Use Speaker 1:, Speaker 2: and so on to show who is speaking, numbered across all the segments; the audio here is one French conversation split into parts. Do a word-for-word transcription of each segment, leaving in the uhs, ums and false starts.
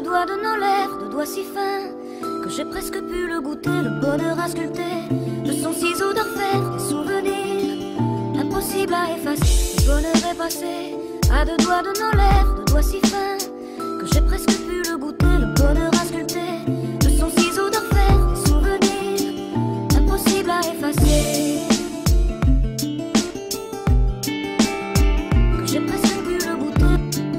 Speaker 1: deux doigts de nos lèvres, deux doigts si fins que j'ai presque pu le goûter, le bonheur à sculpter de son ciseau d'orfèvre, des souvenirs impossibles à effacer. Le bonheur est passé à deux doigts de nos lèvres, deux doigts si fins que j'ai presque pu le goûter, le bonheur à sculpter de son ciseau d'orfèvre, des souvenirs impossibles à effacer. Que j'ai presque pu le goûter.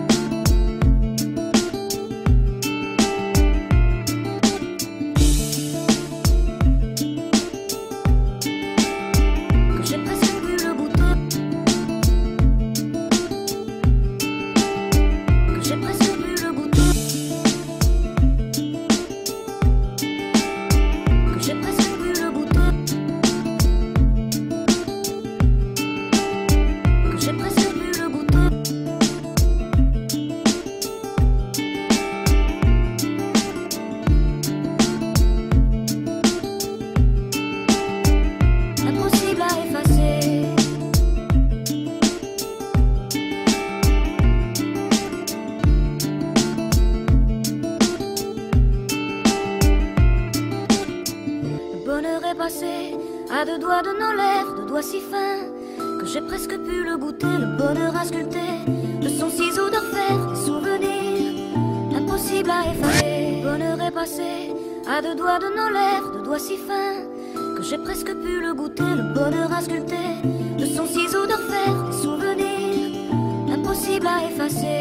Speaker 1: Passé à deux doigts de nos lèvres, deux doigts si fins que j'ai presque pu le goûter, le bonheur à sculpter de son ciseau d'orfèvre, des souvenirs impossibles à effacer. Le bonheur est passé à deux doigts de nos lèvres, deux doigts si fins que j'ai presque pu le goûter, le bonheur à sculpter de son ciseau d'orfèvre, des souvenirs impossibles à effacer.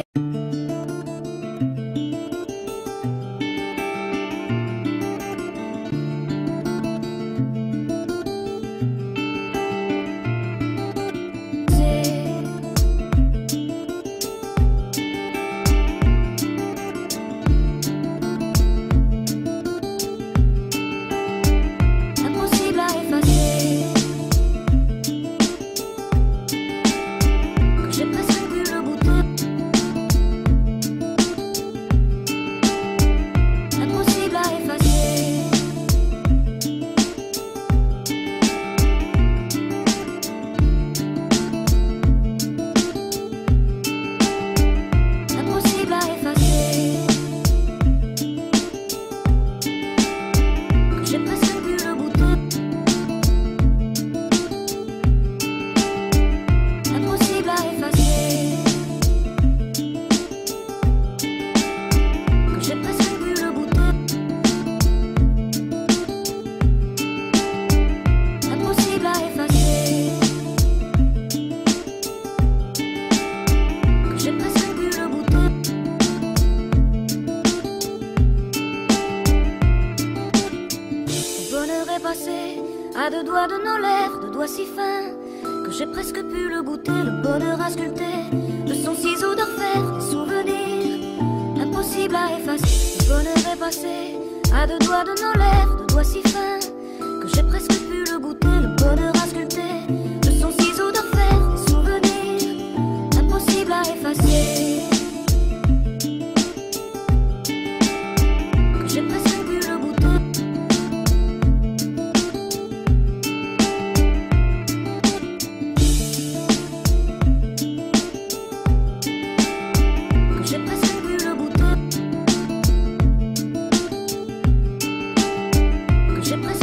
Speaker 1: À deux doigts de nos lèvres, deux doigts si fins que j'ai presque pu le goûter, le bonheur à sculpter de son ciseau d'orfèvre, des souvenirs impossibles à effacer. Le bonheur est passé à deux doigts de nos lèvres, deux doigts si fins que j'ai presque pu le goûter, le bonheur à sculpter de son ciseau d'orfèvre, des souvenirs impossibles à effacer. Que j'ai presque pu le goûter. J'ai presque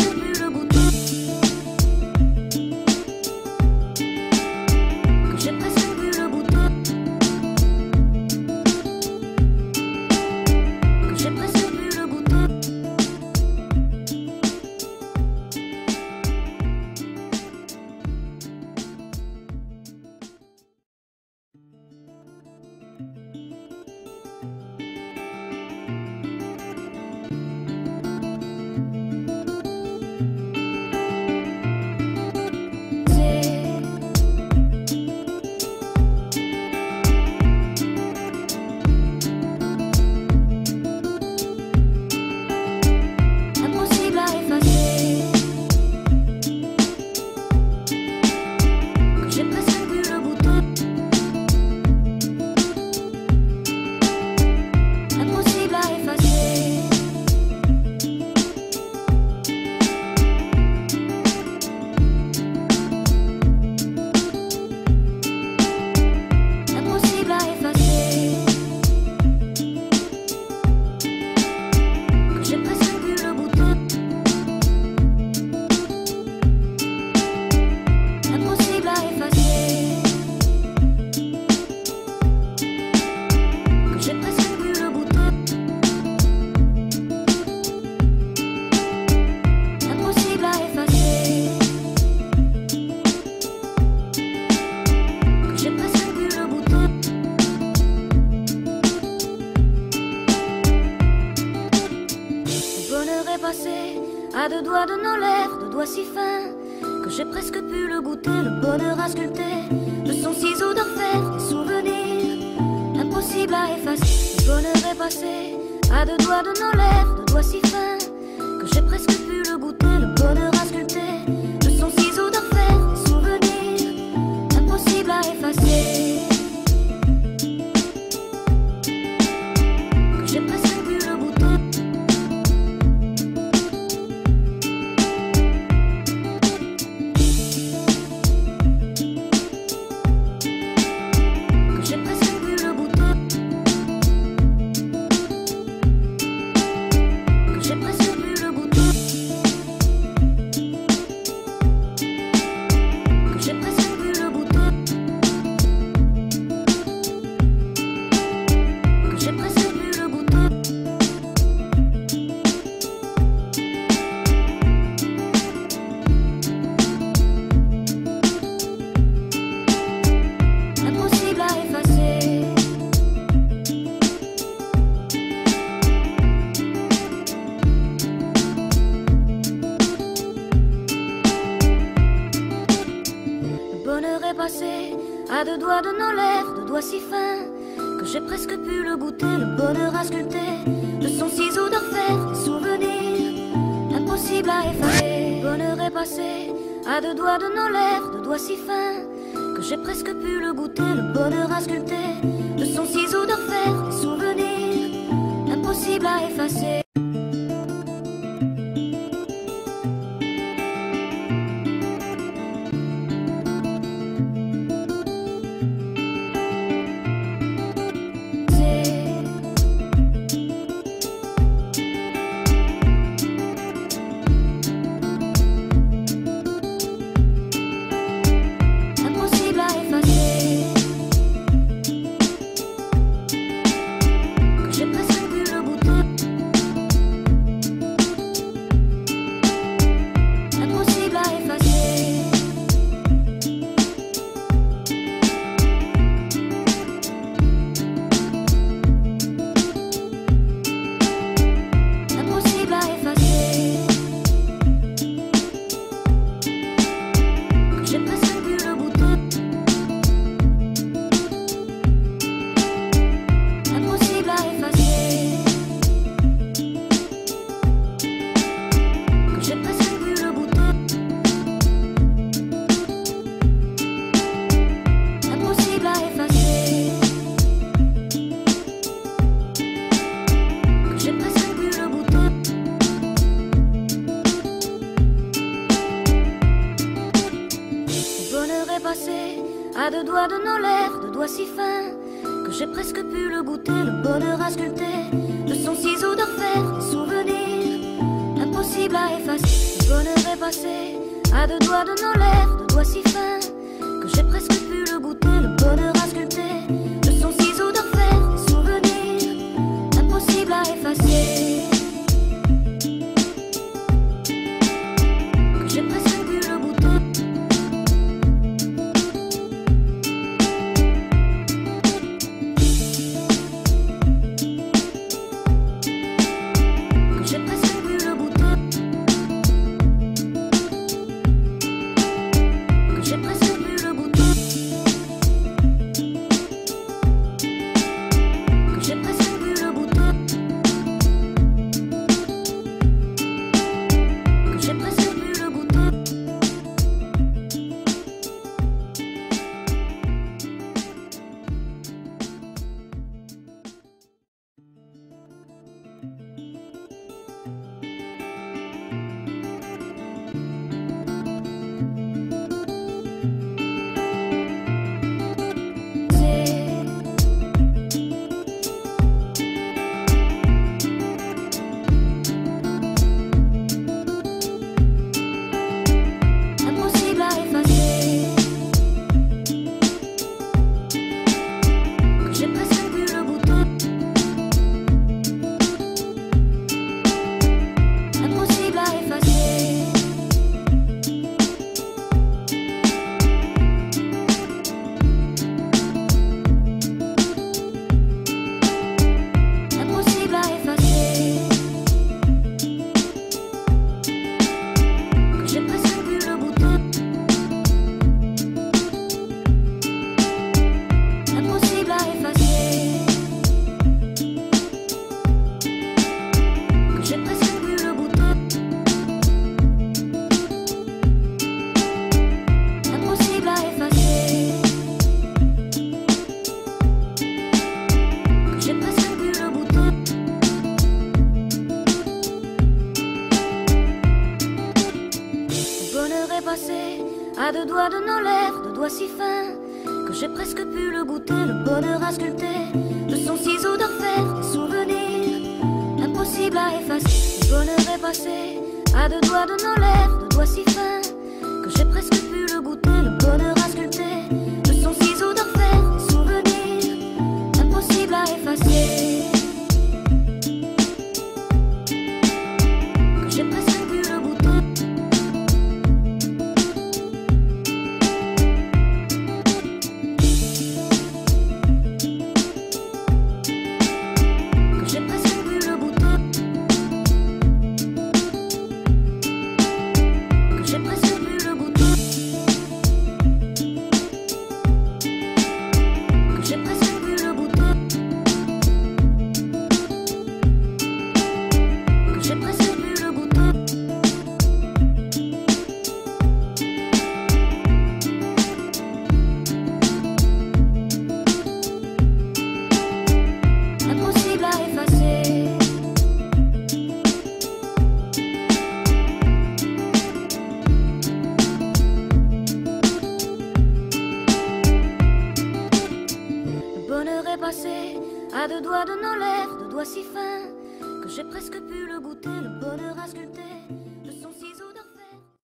Speaker 1: doigts de nos lèvres, de doigts si fins que j'ai presque pu le goûter, le bonheur à sculpter de son ciseau d'orfèvre, des souvenirs impossibles à effacer. Le bonheur est passé à deux doigts de nos lèvres, de doigts si fins que j'ai presque pu le goûter, le bonheur à sculpter de son ciseau d'orfèvre, des souvenirs impossibles à effacer. Que j'ai presque pu le goûter. Que j'ai presque pu le goûter. Que j'ai presque pu le goûter. Que j'ai presque pu le goûter. Que j'ai presque pu le goûter. Impossible à effacer. Le bonheur est passé à deux doigts de nos lèvres, de doigts si fins que j'ai presque pu le goûter, le bonheur à sculpter de son ciseau d'orfèvre, des souvenirs impossibles à effacer. Le bonheur est passé à deux doigts de nos lèvres, de doigts si fins que j'ai presque pu le goûter, le bonheur à sculpter de son ciseau d'orfèvre, des souvenirs impossibles à effacer. Impossible à effacer. Que j'ai presque pu le goûter. Impossible à effacer. Impossible à effacer. Que j'ai presque pu le goûter. Impossible à effacer. Que j'ai presque pu le goûter. Impossible à effacer. Que j'ai presque pu le goûter. Le bonheur est passé à deux doigts de nos lèvres, de doigts si fins que j'ai presque pu le goûter, le bonheur à sculpter de son ciseau d'orfèvre, des souvenirs impossibles à effacer. Le bonheur est passé à deux doigts de nos lèvres, de doigts si fins que j'ai presque pu le goûter, le bonheur à sculpter de son ciseau d'orfèvre, des souvenirs impossibles à effacer. Que j'ai presque pu le goûter. Que j'ai presque pu le goûter. Que j'ai presque pu le goûter. à deux doigts de nos lèvres, deux doigts si fins que j'ai presque pu le goûter, le bonheur à sculpter de son ciseau d'orfèvre, des souvenirs impossibles à effacer. Le bonheur est passé à deux doigts de nos lèvres, deux doigts si fins que j'ai presque pu le goûter, le bonheur à sculpter de son ciseau d'orfèvre, des souvenirs impossibles à effacer. Que j'ai presque pu le goûter. Que j'ai presque pu le goûter. Que j'ai presque pu le goûter. Que j'ai presque pu le goûter. Que j'ai presque pu le goûter. Impossible à effacer. Le bonheur est passé à deux doigts de nos lèvres, deux doigts si fins que j'ai presque pu le goûter, le bonheur à sculpter